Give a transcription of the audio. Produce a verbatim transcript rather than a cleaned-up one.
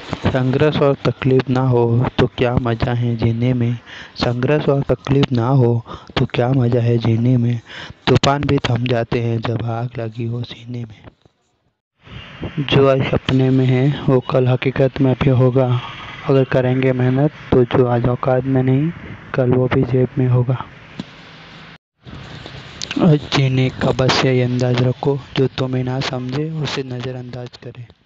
संघर्ष और तकलीफ ना हो तो क्या मजा है जीने में। संघर्ष और तकलीफ ना हो तो क्या मजा है जीने में। तूफान भी थम जाते हैं जब आग लगी हो सीने में। जो आज सपने में है वो कल हकीकत में भी होगा। अगर करेंगे मेहनत तो जो आज औकात में नहीं कल वो भी जेब में होगा। और जीने का बस यही अंदाज रखो, जो तुम्हें ना समझे उसे नज़रअंदाज करे।